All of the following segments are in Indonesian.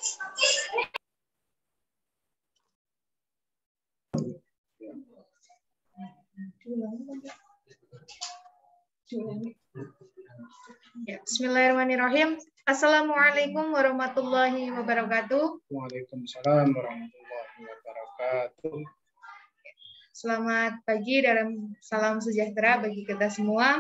Ya, bismillahirrahmanirrahim. Assalamualaikum warahmatullahi wabarakatuh. Waalaikumsalam warahmatullahi wabarakatuh. Selamat pagi dan salam sejahtera bagi kita semua.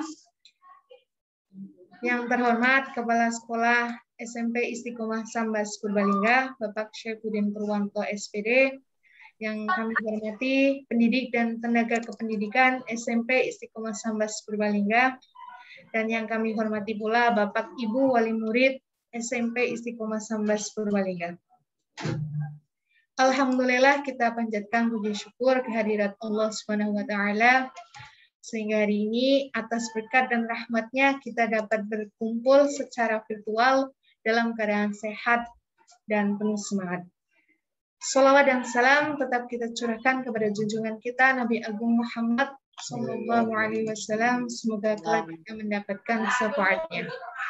Yang terhormat Kepala Sekolah SMP Istiqomah Sambas Purbalingga, Bapak Syaifuddin Purwanto SPD. Yang kami hormati pendidik dan tenaga kependidikan SMP Istiqomah Sambas Purbalingga. Dan yang kami hormati pula Bapak Ibu Wali Murid SMP Istiqomah Sambas Purbalingga. Alhamdulillah kita panjatkan puji syukur kehadirat Allah Subhanahu wa taala sehingga hari ini atas berkat dan rahmatnya kita dapat berkumpul secara virtual dalam keadaan sehat dan penuh semangat. Salawat dan salam tetap kita curahkan kepada junjungan kita Nabi Agung Muhammad Sallallahu Alaihi Wasallam. Semoga kelak kita mendapatkan syafaatnya.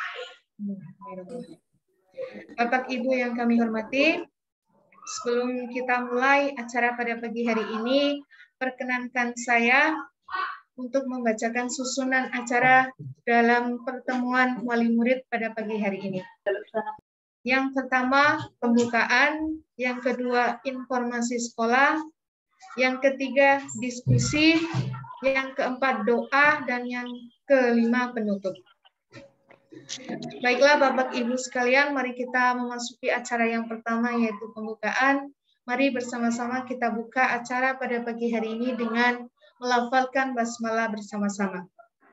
Bapak Ibu yang kami hormati, sebelum kita mulai acara pada pagi hari ini, perkenankan saya untuk membacakan susunan acara dalam pertemuan wali murid pada pagi hari ini. Yang pertama, pembukaan. Yang kedua, informasi sekolah. Yang ketiga, diskusi. Yang keempat, doa. Dan yang kelima, penutup. Baiklah Bapak Ibu sekalian, mari kita memasuki acara yang pertama yaitu pembukaan. Mari bersama-sama kita buka acara pada pagi hari ini dengan melafalkan basmalah bersama-sama.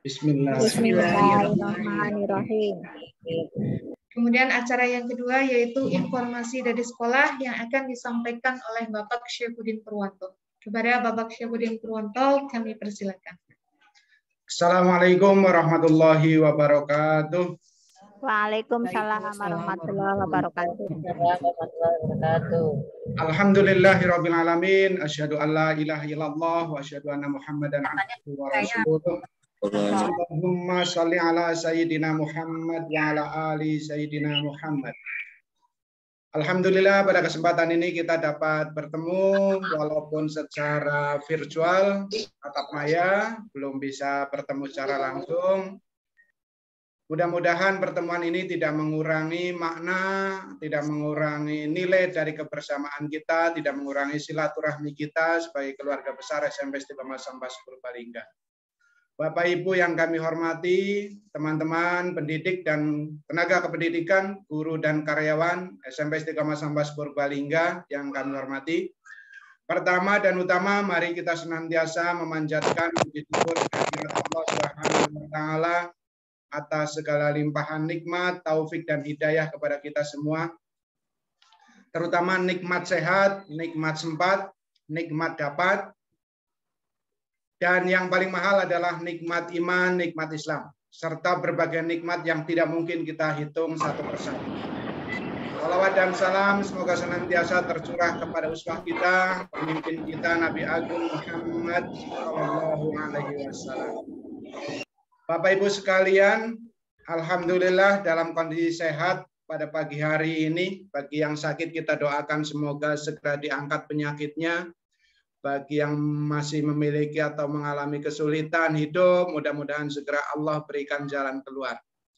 Bismillahirrahmanirrahim. Kemudian acara yang kedua yaitu informasi dari sekolah yang akan disampaikan oleh Bapak Syaifuddin Purwanto. Kepada Bapak Syaifuddin Purwanto kami persilakan. Assalamualaikum warahmatullahi wabarakatuh. Waalaikumsalam warahmatullahi wabarakatuh. Alhamdulillahirabbil alamin, asyhadu an la ilaha illallah wa asyhadu anna Muhammadan abduhu wa rasuluh. Allahumma shalli ala sayyidina Muhammad wa ala ali sayyidina Muhammad. Alhamdulillah pada kesempatan ini kita dapat bertemu walaupun secara virtual, tatap maya, belum bisa bertemu secara langsung. Mudah-mudahan pertemuan ini tidak mengurangi makna, tidak mengurangi nilai dari kebersamaan kita, tidak mengurangi silaturahmi kita sebagai keluarga besar SMP Istiqomah Sambas Purbalingga. Bapak Ibu yang kami hormati, teman-teman pendidik dan tenaga kependidikan, guru dan karyawan SMP Istiqomah Sambas Purbalingga yang kami hormati. Pertama dan utama, mari kita senantiasa memanjatkan puji syukur kehadirat Allah Subhanahu wa taala atas segala limpahan nikmat, taufik dan hidayah kepada kita semua. Terutama nikmat sehat, nikmat sempat, nikmat dapat, dan yang paling mahal adalah nikmat iman, nikmat Islam, serta berbagai nikmat yang tidak mungkin kita hitung satu persatu. Salawat dan salam semoga senantiasa tercurah kepada uswah kita, pemimpin kita Nabi Agung Muhammad Sallallahu Alaihi Wasallam. Bapak Ibu sekalian, alhamdulillah dalam kondisi sehat pada pagi hari ini. Bagi yang sakit kita doakan semoga segera diangkat penyakitnya. Bagi yang masih memiliki atau mengalami kesulitan hidup, mudah-mudahan segera Allah berikan jalan keluar.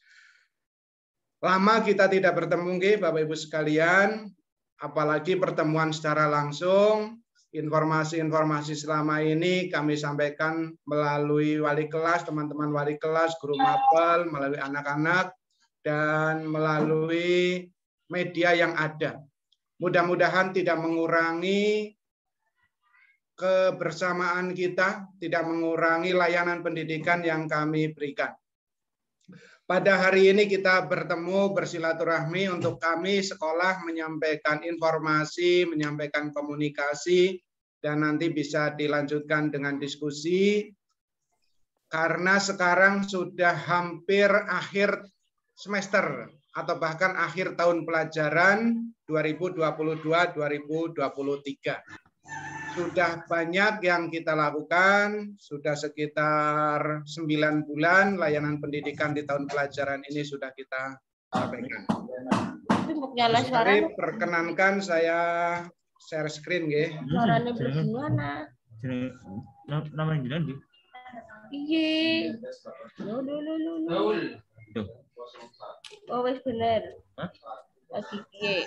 Lama kita tidak bertemu, Bapak Ibu sekalian, apalagi pertemuan secara langsung. Informasi-informasi selama ini kami sampaikan melalui wali kelas, teman-teman wali kelas, guru mapel, melalui anak-anak, dan melalui media yang ada. Mudah-mudahan tidak mengurangi kebersamaan kita, tidak mengurangi layanan pendidikan yang kami berikan. Pada hari ini kita bertemu bersilaturahmi untuk kami sekolah menyampaikan informasi, menyampaikan komunikasi, dan nanti bisa dilanjutkan dengan diskusi. Karena sekarang sudah hampir akhir semester atau bahkan akhir tahun pelajaran 2022-2023. Sudah banyak yang kita lakukan, sudah sekitar 9 bulan layanan pendidikan di tahun pelajaran ini sudah kita sampaikan. nyala suara. Perkenankan saya share screen nggih. Suaranya bagaimana? Namanya jenengan nggih. Iya. No. Oh, wes bener. Hah? Lagi piye?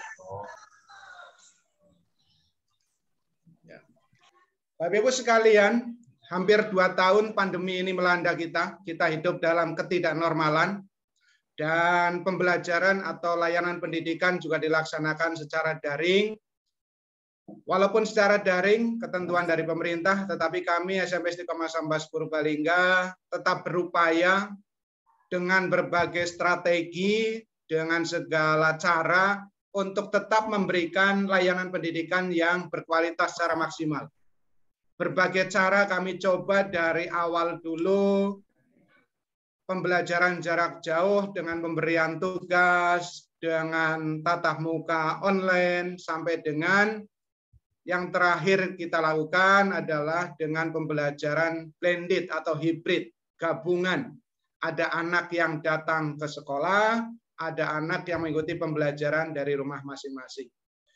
Bapak Ibu sekalian, hampir 2 tahun pandemi ini melanda kita. Kita hidup dalam ketidaknormalan dan pembelajaran atau layanan pendidikan juga dilaksanakan secara daring. Walaupun secara daring ketentuan dari pemerintah, tetapi kami SMP Istiqomah Sambas Purbalingga tetap berupaya dengan berbagai strategi, dengan segala cara untuk tetap memberikan layanan pendidikan yang berkualitas secara maksimal. Berbagai cara kami coba dari awal dulu, pembelajaran jarak jauh dengan pemberian tugas, dengan tatap muka online, sampai dengan yang terakhir kita lakukan adalah dengan pembelajaran blended atau hibrid, gabungan. Ada anak yang datang ke sekolah, ada anak yang mengikuti pembelajaran dari rumah masing-masing.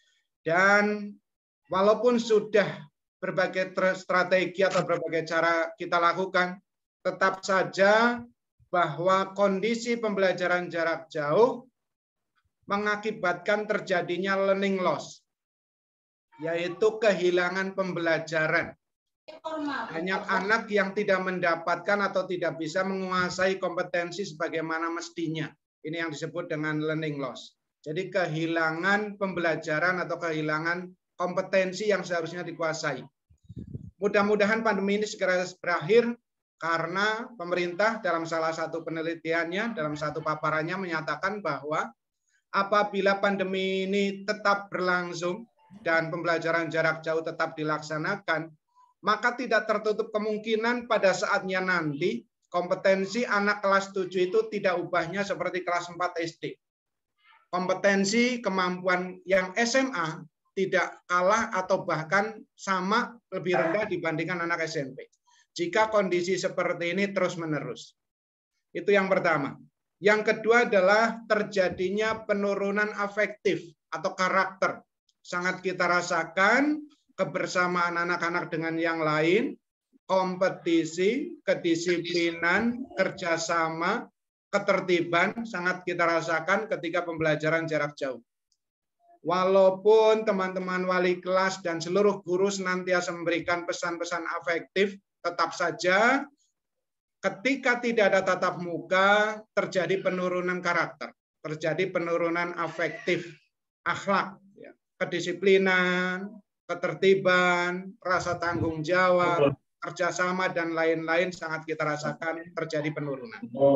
Dan walaupun sudah berbagai strategi atau berbagai cara kita lakukan, tetap saja bahwa kondisi pembelajaran jarak jauh mengakibatkan terjadinya learning loss, yaitu kehilangan pembelajaran. Banyak anak yang tidak mendapatkan atau tidak bisa menguasai kompetensi sebagaimana mestinya. Ini yang disebut dengan learning loss. Jadi kehilangan pembelajaran atau kehilangan kompetensi yang seharusnya dikuasai. Mudah-mudahan pandemi ini segera berakhir karena pemerintah dalam salah satu penelitiannya, dalam satu paparannya menyatakan bahwa apabila pandemi ini tetap berlangsung dan pembelajaran jarak jauh tetap dilaksanakan, maka tidak tertutup kemungkinan pada saatnya nanti kompetensi anak kelas 7 itu tidak ubahnya seperti kelas 4 SD. Kompetensi kemampuan yang SMA tidak kalah atau bahkan sama lebih rendah dibandingkan anak SMP. Jika kondisi seperti ini terus-menerus. Itu yang pertama. Yang kedua adalah terjadinya penurunan afektif atau karakter. Sangat kita rasakan kebersamaan anak-anak dengan yang lain, kompetisi, kedisiplinan, kerjasama, ketertiban sangat kita rasakan ketika pembelajaran jarak jauh. Walaupun teman-teman wali kelas dan seluruh guru senantiasa memberikan pesan-pesan afektif, tetap saja ketika tidak ada tatap muka terjadi penurunan karakter, terjadi penurunan afektif, akhlak, kedisiplinan, ketertiban, rasa tanggung jawab, kerjasama dan lain-lain sangat kita rasakan terjadi penurunan.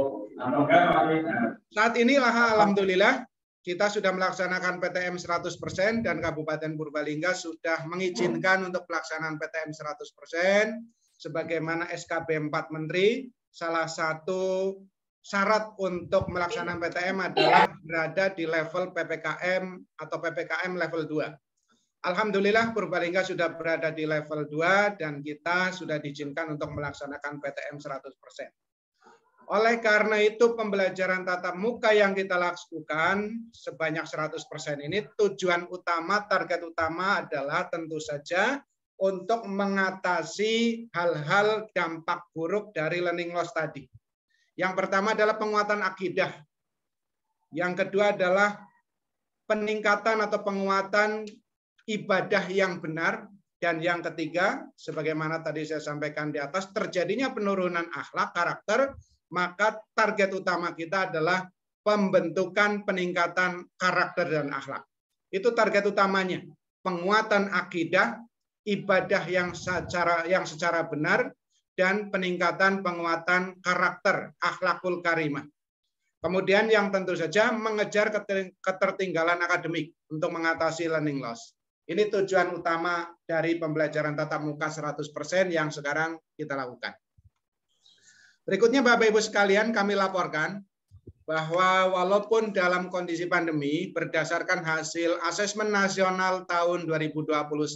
Saat inilah alhamdulillah kita sudah melaksanakan PTM 100% dan Kabupaten Purbalingga sudah mengizinkan untuk pelaksanaan PTM 100% sebagaimana SKB 4 Menteri. Salah satu syarat untuk melaksanakan PTM adalah berada di level PPKM atau PPKM level 2. Alhamdulillah Purbalingga sudah berada di level 2 dan kita sudah diizinkan untuk melaksanakan PTM 100%. Oleh karena itu pembelajaran tatap muka yang kita lakukan sebanyak 100% ini tujuan utama, target utama adalah tentu saja untuk mengatasi hal-hal dampak buruk dari learning loss tadi. Yang pertama adalah penguatan akidah. Yang kedua adalah peningkatan atau penguatan ibadah yang benar. Dan yang ketiga, sebagaimana tadi saya sampaikan di atas, terjadinya penurunan akhlak, karakter, maka target utama kita adalah pembentukan peningkatan karakter dan akhlak. Itu target utamanya, penguatan akidah, ibadah yang secara benar, dan peningkatan penguatan karakter, akhlakul karimah. Kemudian yang tentu saja mengejar ketertinggalan akademik untuk mengatasi learning loss. Ini tujuan utama dari pembelajaran tatap muka 100% yang sekarang kita lakukan. Berikutnya Bapak Ibu sekalian kami laporkan bahwa walaupun dalam kondisi pandemi berdasarkan hasil asesmen nasional tahun 2021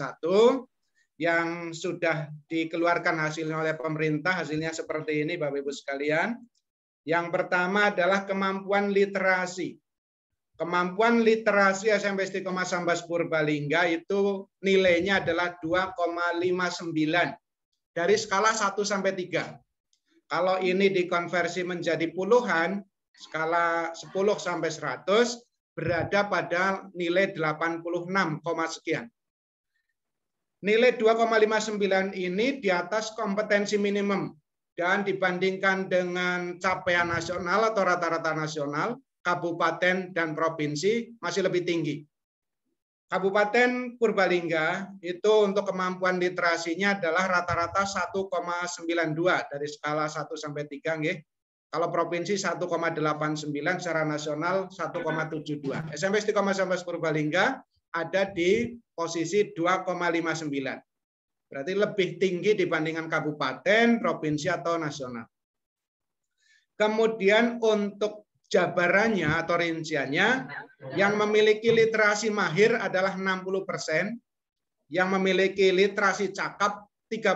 yang sudah dikeluarkan hasilnya oleh pemerintah, hasilnya seperti ini Bapak Ibu sekalian. Yang pertama adalah kemampuan literasi. Kemampuan literasi SMP Istiqomah Sambas Purbalingga itu nilainya adalah 2,59 dari skala 1 sampai 3. Kalau ini dikonversi menjadi puluhan, skala 10 sampai 100 berada pada nilai 86, sekian. Nilai 2,59 ini di atas kompetensi minimum dan dibandingkan dengan capaian nasional atau rata-rata nasional, kabupaten dan provinsi masih lebih tinggi. Kabupaten Purbalingga itu untuk kemampuan literasinya adalah rata-rata 1,92 dari skala 1 sampai 3 nggih. Kalau provinsi 1,89, secara nasional 1,72. SMP Istiqomah Sambas Purbalingga ada di posisi 2,59. Berarti lebih tinggi dibandingkan kabupaten, provinsi atau nasional. Kemudian untuk jabarannya atau rinciannya, yang memiliki literasi mahir adalah 60%, yang memiliki literasi cakap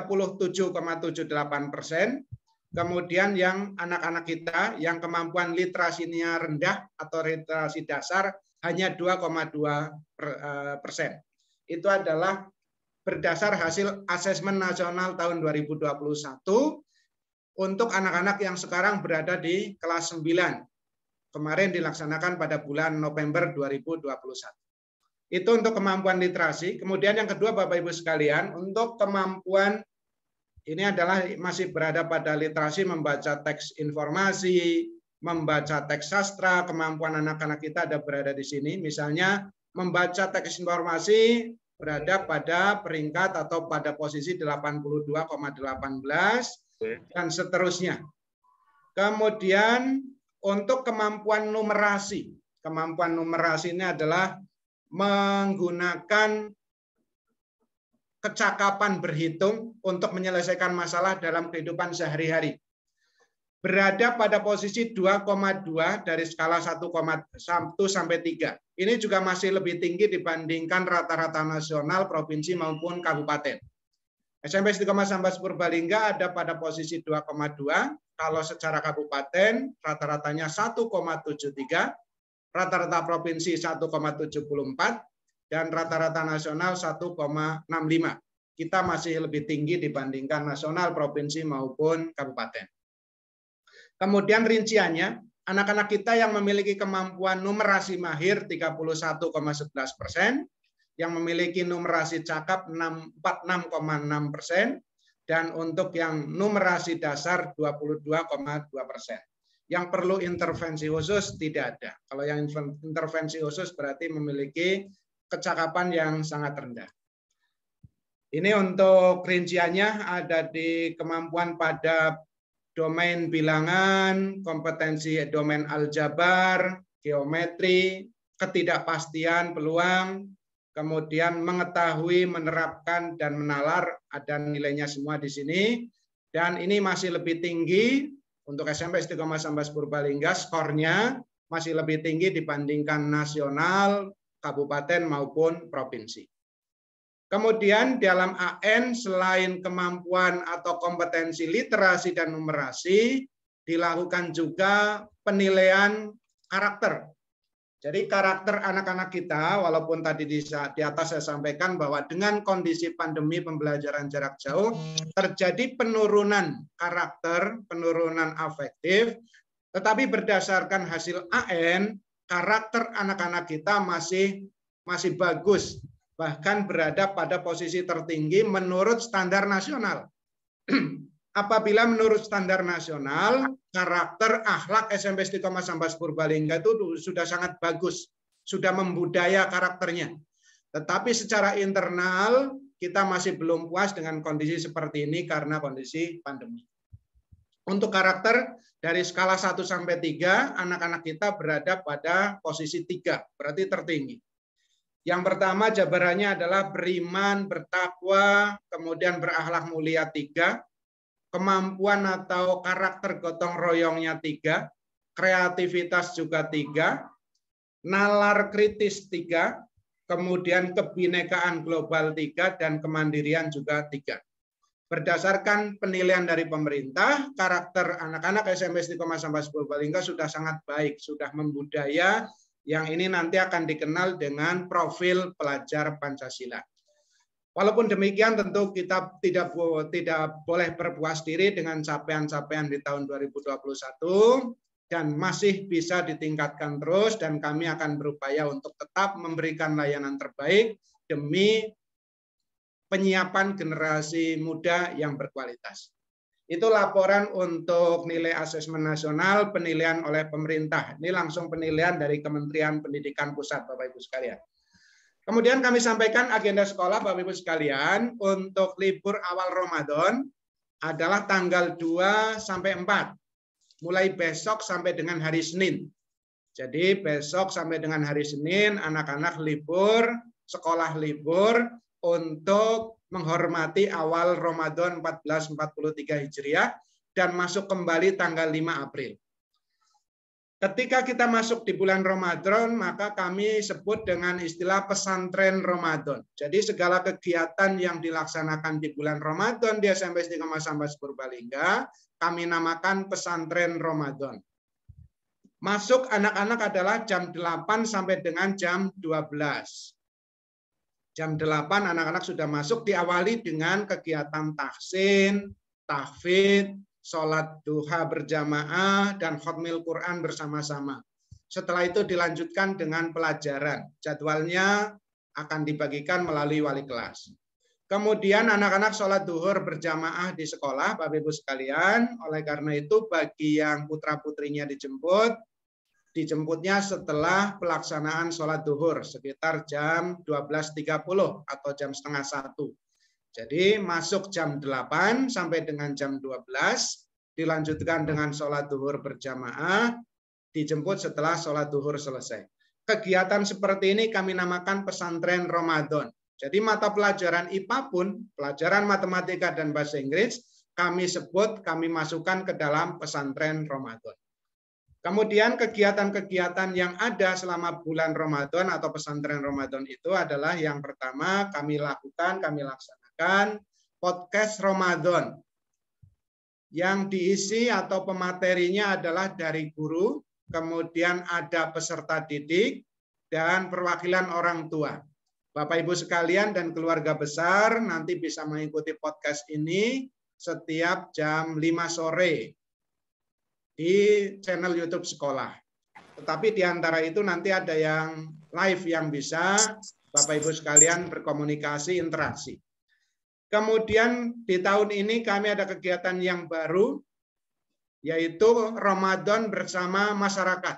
37,78%, kemudian yang anak-anak kita yang kemampuan literasinya rendah atau literasi dasar hanya 2,2%. Itu adalah berdasar hasil asesmen nasional tahun 2021 untuk anak-anak yang sekarang berada di kelas 9. Kemarin dilaksanakan pada bulan November 2021. Itu untuk kemampuan literasi. Kemudian yang kedua Bapak Ibu sekalian, untuk kemampuan ini adalah masih berada pada literasi membaca teks informasi, membaca teks sastra, kemampuan anak-anak kita ada berada di sini. Misalnya membaca teks informasi berada pada peringkat atau pada posisi 82,18 dan seterusnya. Kemudian untuk kemampuan numerasi. Kemampuan numerasi ini adalah menggunakan kecakapan berhitung untuk menyelesaikan masalah dalam kehidupan sehari-hari. Berada pada posisi 2,2 dari skala 1 sampai 3. Ini juga masih lebih tinggi dibandingkan rata-rata nasional, provinsi maupun kabupaten. SMP Istiqomah Sambas Purbalingga ada pada posisi 2,2. Kalau secara kabupaten rata-ratanya 1,73, rata-rata provinsi 1,74, dan rata-rata nasional 1,65. Kita masih lebih tinggi dibandingkan nasional, provinsi maupun kabupaten. Kemudian rinciannya, anak-anak kita yang memiliki kemampuan numerasi mahir 31,11%, yang memiliki numerasi cakap 46,6%, dan untuk yang numerasi dasar 22,2%. Yang perlu intervensi khusus tidak ada. Kalau yang intervensi khusus berarti memiliki kecakapan yang sangat rendah. Ini untuk rinciannya ada di kemampuan pada domain bilangan, kompetensi domain aljabar, geometri, ketidakpastian peluang, kemudian mengetahui, menerapkan, dan menalar, ada nilainya semua di sini. Dan ini masih lebih tinggi untuk SMP Istiqomah Sambas Purbalingga, skornya masih lebih tinggi dibandingkan nasional, kabupaten maupun provinsi. Kemudian dalam AN selain kemampuan atau kompetensi literasi dan numerasi, dilakukan juga penilaian karakter. Jadi karakter anak-anak kita, walaupun tadi di atas saya sampaikan bahwa dengan kondisi pandemi pembelajaran jarak jauh, terjadi penurunan karakter, penurunan afektif, tetapi berdasarkan hasil AN, karakter anak-anak kita masih bagus, bahkan berada pada posisi tertinggi menurut standar nasional. Apabila menurut standar nasional, karakter akhlak SMP Istiqomah Sambas Purbalingga itu sudah sangat bagus, sudah membudaya karakternya. Tetapi secara internal kita masih belum puas dengan kondisi seperti ini karena kondisi pandemi. Untuk karakter dari skala 1 sampai 3, anak-anak kita berada pada posisi 3, berarti tertinggi. Yang pertama jabarannya adalah beriman, bertakwa, kemudian berakhlak mulia 3, kemampuan atau karakter gotong royongnya 3, kreativitas juga 3, nalar kritis 3, kemudian kebinekaan global 3, dan kemandirian juga 3. Berdasarkan penilaian dari pemerintah, karakter anak-anak SMP Istiqomah Sambas Purbalingga sudah sangat baik, sudah membudaya Yang ini nanti akan dikenal dengan profil pelajar Pancasila. Walaupun demikian tentu kita tidak boleh berpuas diri dengan capaian-capaian di tahun 2021 dan masih bisa ditingkatkan terus, dan kami akan berupaya untuk tetap memberikan layanan terbaik demi penyiapan generasi muda yang berkualitas. Itu laporan untuk nilai asesmen nasional penilaian oleh pemerintah. Ini langsung penilaian dari Kementerian Pendidikan Pusat, Bapak Ibu sekalian. Kemudian kami sampaikan agenda sekolah, Bapak Ibu sekalian, untuk libur awal Ramadan adalah tanggal 2 sampai 4. Mulai besok sampai dengan hari Senin. Jadi besok sampai dengan hari Senin anak-anak libur, sekolah libur untuk menghormati awal Ramadan 1443 Hijriah dan masuk kembali tanggal 5 April. Ketika kita masuk di bulan Ramadan, maka kami sebut dengan istilah pesantren Ramadan. Jadi segala kegiatan yang dilaksanakan di bulan Ramadan di SMP Istiqomah Sambas Purbalingga, kami namakan pesantren Ramadan. Masuk anak-anak adalah jam 8 sampai dengan jam 12. Jam 8 anak-anak sudah masuk, diawali dengan kegiatan tahsin, tahfidz, sholat duha berjamaah, dan khatmil Quran bersama-sama. Setelah itu dilanjutkan dengan pelajaran. Jadwalnya akan dibagikan melalui wali kelas. Kemudian anak-anak sholat duhur berjamaah di sekolah, Bapak Ibu sekalian. Oleh karena itu bagi yang putra-putrinya dijemputnya setelah pelaksanaan sholat duhur sekitar jam 12.30 atau jam setengah 1. Jadi masuk jam 8 sampai dengan jam 12, dilanjutkan dengan sholat duhur berjamaah, dijemput setelah sholat duhur selesai. Kegiatan seperti ini kami namakan pesantren Ramadan. Jadi mata pelajaran IPA pun, pelajaran matematika dan bahasa Inggris, kami masukkan ke dalam pesantren Ramadan. Kemudian kegiatan-kegiatan yang ada selama bulan Ramadan atau pesantren Ramadan itu adalah yang pertama kami laksanakan podcast Ramadan. Yang diisi atau pematerinya adalah dari guru, kemudian ada peserta didik, dan perwakilan orang tua. Bapak Ibu sekalian dan keluarga besar nanti bisa mengikuti podcast ini setiap jam 5 sore. Di channel YouTube sekolah. Tetapi di antara itu nanti ada yang live yang bisa Bapak Ibu sekalian berkomunikasi, interaksi. Kemudian di tahun ini kami ada kegiatan yang baru, yaitu Ramadan bersama masyarakat.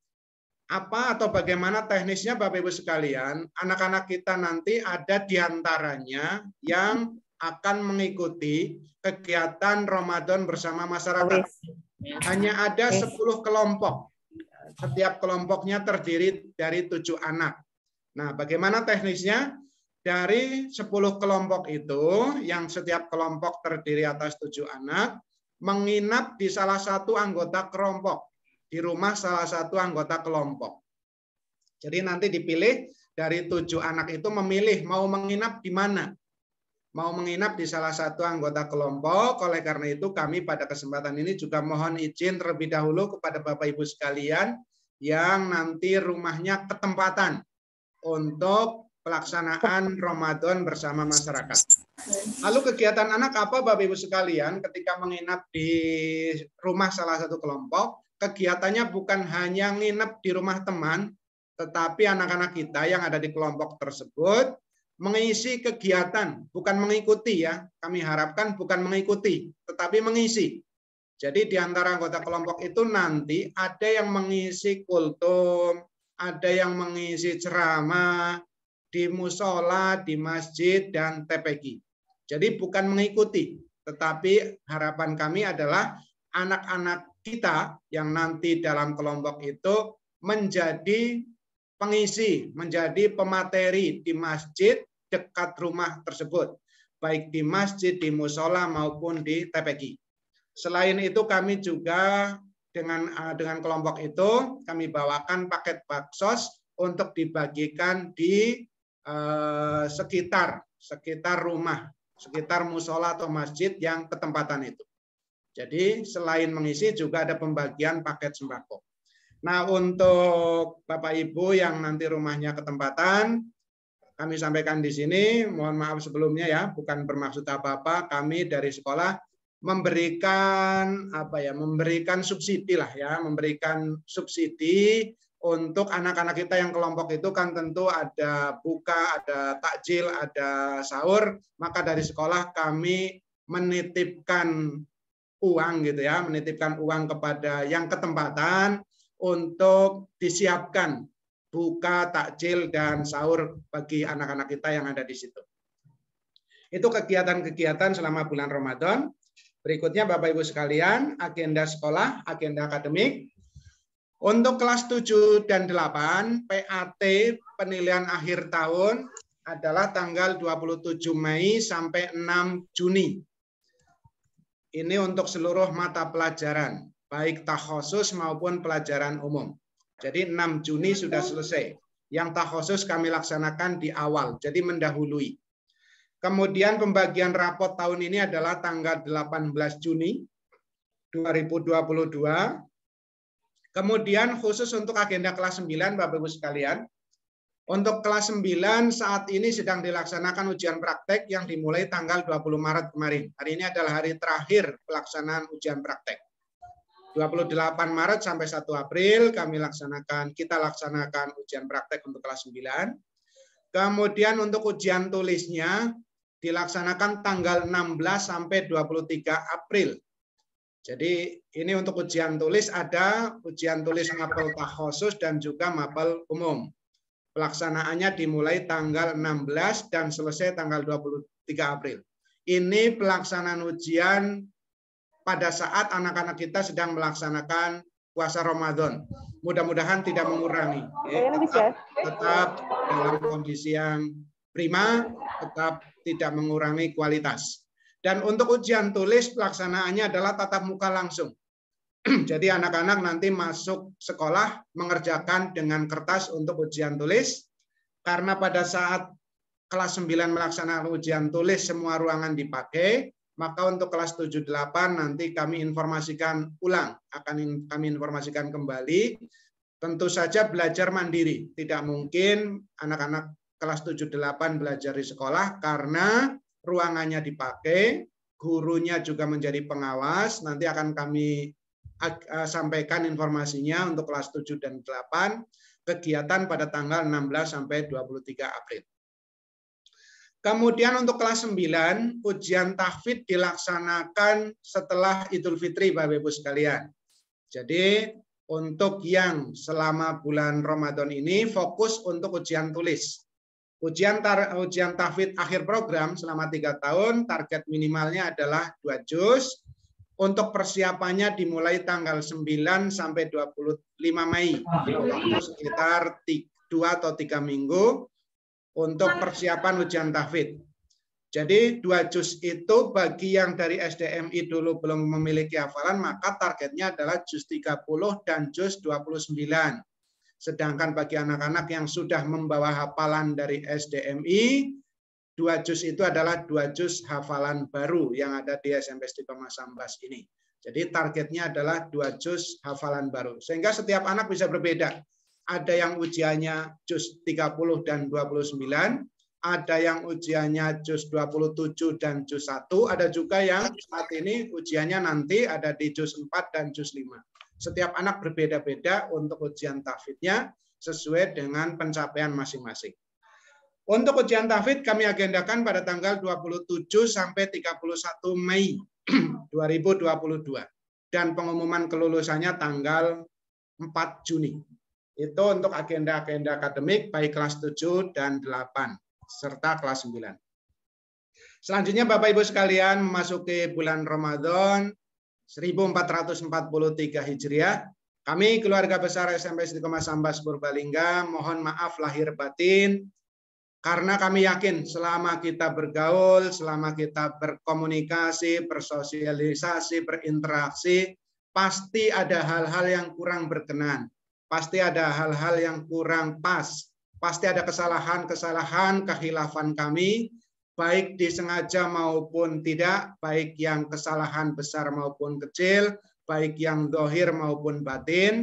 Apa atau bagaimana teknisnya Bapak Ibu sekalian? Anak-anak kita nanti ada di antaranya yang akan mengikuti kegiatan Ramadan bersama masyarakat. Hanya ada 10 kelompok. Setiap kelompoknya terdiri dari 7 anak. Nah, bagaimana teknisnya? Dari 10 kelompok itu, yang setiap kelompok terdiri atas 7 anak, menginap di salah satu anggota kelompok, di rumah salah satu anggota kelompok. Jadi nanti dipilih dari 7 anak itu memilih mau menginap di mana. Mau menginap di salah satu anggota kelompok. Oleh karena itu kami pada kesempatan ini juga mohon izin terlebih dahulu kepada Bapak Ibu sekalian yang nanti rumahnya ketempatan untuk pelaksanaan Ramadan bersama masyarakat. Lalu kegiatan anak apa Bapak Ibu sekalian ketika menginap di rumah salah satu kelompok? Kegiatannya bukan hanya nginep di rumah teman, tetapi anak-anak kita yang ada di kelompok tersebut mengisi kegiatan, bukan mengikuti ya. Kami harapkan bukan mengikuti, tetapi mengisi. Jadi di antara anggota kelompok itu nanti ada yang mengisi kultum, ada yang mengisi ceramah di musola, di masjid, dan TPQ. Jadi bukan mengikuti, tetapi harapan kami adalah anak-anak kita yang nanti dalam kelompok itu menjadi pengisi, menjadi pemateri di masjid dekat rumah tersebut, baik di masjid, di musola maupun di TPQ. Selain itu kami juga dengan kelompok itu kami bawakan paket baksos untuk dibagikan di sekitar rumah, sekitar musola atau masjid yang ketempatan itu. Jadi selain mengisi juga ada pembagian paket sembako. Nah, untuk Bapak Ibu yang nanti rumahnya ketempatan, kami sampaikan di sini, mohon maaf sebelumnya ya, bukan bermaksud apa-apa, kami dari sekolah memberikan memberikan subsidi lah ya, memberikan subsidi untuk anak-anak kita yang kelompok itu kan tentu ada buka, ada takjil, ada sahur, maka dari sekolah kami menitipkan uang gitu ya, menitipkan uang kepada yang ketempatan untuk disiapkan buka, takjil, dan sahur bagi anak-anak kita yang ada di situ. Itu kegiatan-kegiatan selama bulan Ramadan. Berikutnya Bapak Ibu sekalian, agenda sekolah, agenda akademik. Untuk kelas 7 dan 8, PAT penilaian akhir tahun adalah tanggal 27 Mei sampai 6 Juni. Ini untuk seluruh mata pelajaran, baik takhusus maupun pelajaran umum. Jadi 6 Juni sudah selesai. Yang takhusus kami laksanakan di awal, jadi mendahului. Kemudian pembagian rapot tahun ini adalah tanggal 18 Juni 2022. Kemudian khusus untuk agenda kelas 9, Bapak Ibu sekalian, untuk kelas 9 saat ini sedang dilaksanakan ujian praktek yang dimulai tanggal 20 Maret kemarin. Hari ini adalah hari terakhir pelaksanaan ujian praktek. 28 Maret sampai 1 April kita laksanakan ujian praktek untuk kelas 9. Kemudian untuk ujian tulisnya dilaksanakan tanggal 16 sampai 23 April. Jadi ini untuk ujian tulis ada ujian tulis mapel takhusus dan juga mapel umum. Pelaksanaannya dimulai tanggal 16 dan selesai tanggal 23 April. Ini pelaksanaan ujian pada saat anak-anak kita sedang melaksanakan puasa Ramadan. Mudah-mudahan tidak mengurangi. Tetap dalam kondisi yang prima, tetap tidak mengurangi kualitas. Dan untuk ujian tulis pelaksanaannya adalah tatap muka langsung. Jadi anak-anak nanti masuk sekolah mengerjakan dengan kertas untuk ujian tulis. Karena pada saat kelas 9 melaksanakan ujian tulis semua ruangan dipakai, maka untuk kelas 7-8 nanti kami informasikan ulang, akan kami informasikan kembali. Tentu saja belajar mandiri. Tidak mungkin anak-anak kelas 7-8 belajar di sekolah karena ruangannya dipakai, gurunya juga menjadi pengawas. Nanti akan kami sampaikan informasinya untuk kelas 7 dan 8, kegiatan pada tanggal 16 sampai 23 April. Kemudian untuk kelas 9, ujian tahfidz dilaksanakan setelah Idul Fitri, Bapak Ibu sekalian. Jadi untuk yang selama bulan Ramadan ini fokus untuk ujian tulis. Ujian tahfidz akhir program selama 3 tahun, target minimalnya adalah 2 juz. Untuk persiapannya dimulai tanggal 9 sampai 25 Mei. Waktu sekitar 2 atau 3 minggu untuk persiapan ujian tahfidz. Jadi 2 juz itu bagi yang dari SDMI dulu belum memiliki hafalan, maka targetnya adalah juz 30 dan juz 29. Sedangkan bagi anak-anak yang sudah membawa hafalan dari SDMI, 2 juz itu adalah 2 juz hafalan baru yang ada di SMP Istiqomah Sambas ini. Jadi targetnya adalah 2 juz hafalan baru. Sehingga setiap anak bisa berbeda. Ada yang ujiannya juz 30 dan 29, ada yang ujiannya juz 27 dan juz 1, ada juga yang saat ini ujiannya nanti ada di juz 4 dan juz 5. Setiap anak berbeda-beda untuk ujian tahfidznya sesuai dengan pencapaian masing-masing. Untuk ujian tahfidz kami agendakan pada tanggal 27 sampai 31 Mei 2022 dan pengumuman kelulusannya tanggal 4 Juni. Itu untuk agenda-agenda akademik baik kelas 7 dan 8 serta kelas 9. Selanjutnya Bapak Ibu sekalian memasuki bulan Ramadan 1443 Hijriah. Kami keluarga besar SMP Istiqomah Sambas Purbalingga mohon maaf lahir batin karena kami yakin selama kita bergaul, selama kita berkomunikasi, bersosialisasi, berinteraksi, pasti ada hal-hal yang kurang berkenan, pasti ada hal-hal yang kurang pas, pasti ada kesalahan-kesalahan, kekhilafan kami, baik disengaja maupun tidak, baik yang kesalahan besar maupun kecil, baik yang dohir maupun batin.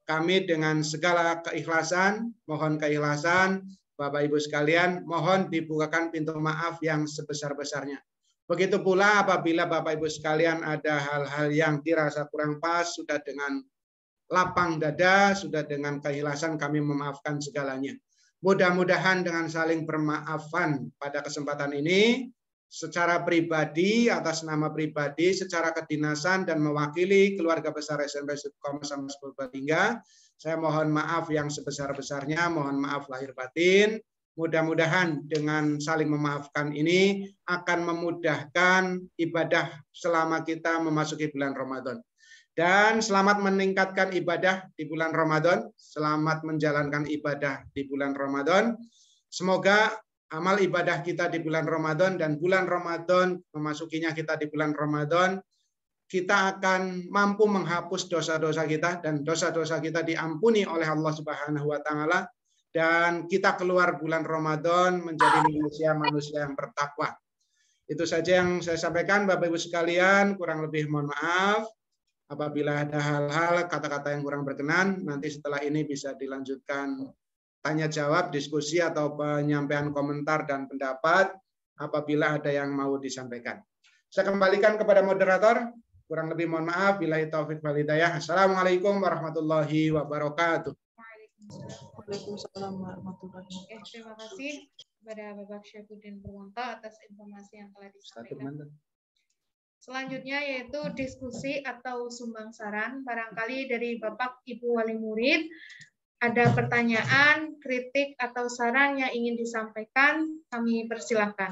kami dengan segala keikhlasan, mohon keikhlasan, Bapak Ibu sekalian, mohon dibukakan pintu maaf yang sebesar-besarnya. Begitu pula apabila Bapak Ibu sekalian ada hal-hal yang dirasa kurang pas, sudah dengan lapang dada, sudah dengan keikhlasan kami memaafkan segalanya. Mudah-mudahan dengan saling bermaafan pada kesempatan ini, secara pribadi, atas nama pribadi, secara kedinasan dan mewakili keluarga besar SMP Subkom sama Purbalingga, saya mohon maaf yang sebesar-besarnya, mohon maaf lahir batin. Mudah-mudahan dengan saling memaafkan ini akan memudahkan ibadah selama kita memasuki bulan Ramadan. Dan selamat meningkatkan ibadah di bulan Ramadan, selamat menjalankan ibadah di bulan Ramadan. Semoga amal ibadah kita di bulan Ramadan dan bulan Ramadan memasukinya kita di bulan Ramadan, kita akan mampu menghapus dosa-dosa kita dan dosa-dosa kita diampuni oleh Allah Subhanahu wa taala dan kita keluar bulan Ramadan menjadi manusia-manusia yang bertakwa. Itu saja yang saya sampaikan Bapak Ibu sekalian, kurang lebih mohon maaf. Apabila ada hal-hal, kata-kata yang kurang berkenan, nanti setelah ini bisa dilanjutkan tanya jawab, diskusi atau penyampaian komentar dan pendapat apabila ada yang mau disampaikan. Saya kembalikan kepada moderator. Kurang lebih mohon maaf. Billahi taufik wal hidayah. Assalamualaikum warahmatullahi wabarakatuh. Waalaikumsalam warahmatullahi wabarakatuh. Terima kasih kepada Bapak Syafuddin Purwanto atas informasi yang telah disampaikan. Selanjutnya yaitu diskusi atau sumbang saran. Barangkali dari Bapak Ibu Wali Murid ada pertanyaan, kritik, atau saran yang ingin disampaikan, kami persilahkan.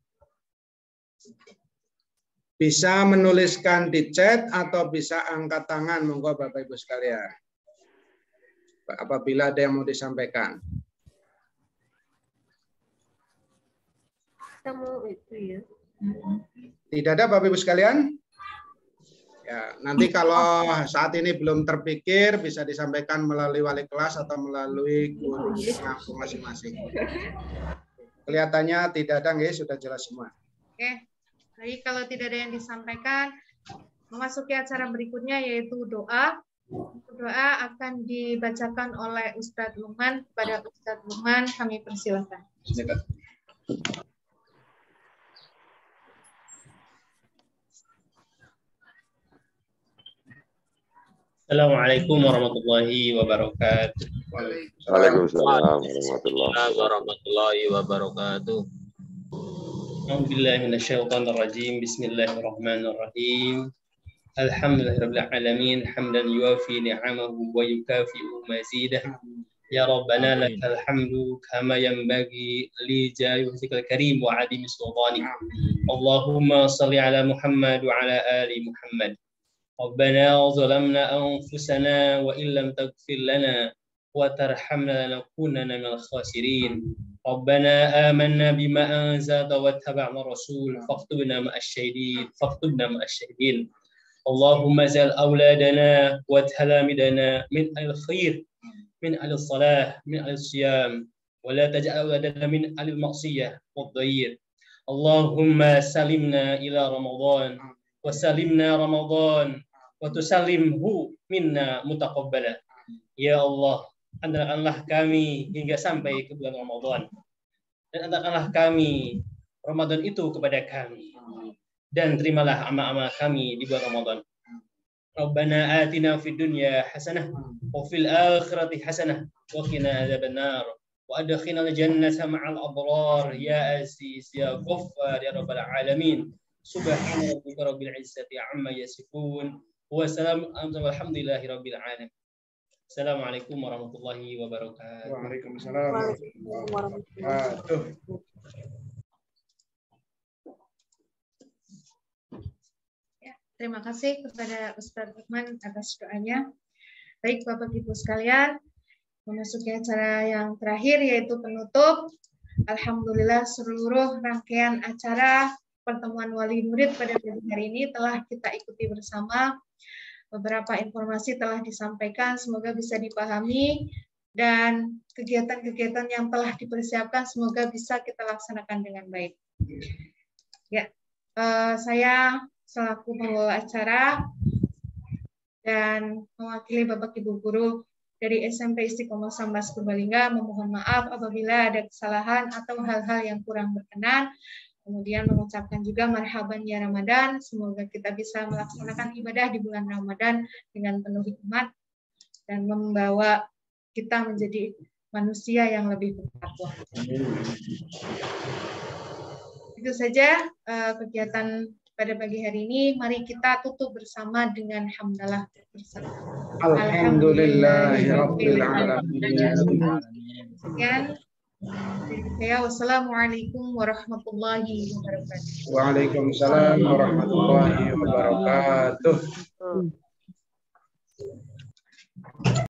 Bisa menuliskan di chat atau bisa angkat tangan, monggo Bapak Ibu sekalian. Apabila ada yang mau disampaikan. Ketemu itu ya. Tidak ada Bapak Ibu sekalian? Ya, nanti kalau saat ini belum terpikir bisa disampaikan melalui wali kelas atau melalui guru ngampung masing-masing. Kelihatannya tidak ada, nggih, sudah jelas semua. Oke. Jadi kalau tidak ada yang disampaikan, memasuki acara berikutnya yaitu doa. Doa akan dibacakan oleh Ustadz Luqman. Kepada Ustadz Luqman kami persilakan. Assalamualaikum warahmatullahi wabarakatuh. Waalaikumsalam warahmatullahi wabarakatuh. A'udzubillahi minasyaitonir rajim. Bismillahirrahmanirrahim. Alhamdulillahirabbil alamin hamdan yuwafi ni'amahu wa yukafi'u mazidah. Ya Rabbana lakal hamdu kama yanbaghi li jayyikal karim wa 'azimi sultanik. Allahumma shalli ala Muhammad wa ala ali Muhammad. ربنا ظلمنا أنفسنا وإن لم تغفر لنا وترحمنا لنكونن من الخاسرين ربنا آمنا بما أنزلت واتبعنا الرسول فاكتبنا مع الشهيدين اللهم اجعل أولادنا وتلاميذنا من الخير من أهل الصلاة من أهل الصيام ولا تجعل أولادنا من أهل المعصية والضير اللهم سلمنا إلى رمضان وسلمنا رمضان وتسلمhu minna mutaqabbala. Ya Allah, andalkanlah kami hingga sampai ke bulan Ramadan. Dan andalkanlah kami Ramadan itu kepada kami. Dan terimalah amal-amal kami di bulan Ramadan. Rabbana atina fid dunya hasanah wa fil akhirati hasanah wa qina adzabannar wa adkhilna al-jannata ma'al abrar ya aziz ya ghaffar ya rabbal alamin. Subhana rabbika rabbil izzati amma yasifun. Walhamdulillahi rabbil alamin. Assalamualaikum warahmatullahi wabarakatuh. Waalaikumsalam warahmatullahi wabarakatuh. Ya, terima kasih kepada Ustadz Luqman atas doanya. Baik Bapak Ibu sekalian, memasuki acara yang terakhir yaitu penutup. Alhamdulillah seluruh rangkaian acara pertemuan wali murid pada pagi hari ini telah kita ikuti bersama. Beberapa informasi telah disampaikan, semoga bisa dipahami dan kegiatan-kegiatan yang telah dipersiapkan semoga bisa kita laksanakan dengan baik. Ya, saya selaku pembawa acara dan mewakili Bapak Ibu guru dari SMP Istiqomah Sambas Purbalingga memohon maaf apabila ada kesalahan atau hal-hal yang kurang berkenan. Kemudian mengucapkan juga marhaban ya Ramadan. Semoga kita bisa melaksanakan ibadah di bulan Ramadan dengan penuh hikmat dan membawa kita menjadi manusia yang lebih bertakwa. Itu saja kegiatan pada pagi hari ini. Mari kita tutup bersama dengan hamdalah bersama. Alhamdulillahirabbil alamin. Sekian dari saya. Wassalamualaikum warahmatullahi wabarakatuh. Waalaikumsalam warahmatullahi wabarakatuh.